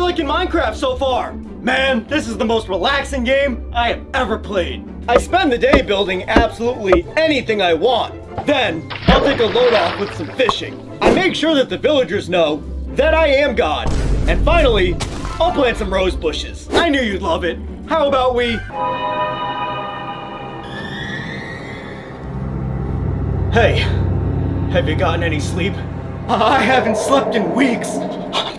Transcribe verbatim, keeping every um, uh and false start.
liking Minecraft so far? Man, this is the most relaxing game I have ever played. I spend the day building absolutely anything I want. Then, I'll take a load off with some fishing. I make sure that the villagers know that I am God. And finally, I'll plant some rose bushes. I knew you'd love it. How about we... Hey, have you gotten any sleep? I haven't slept in weeks.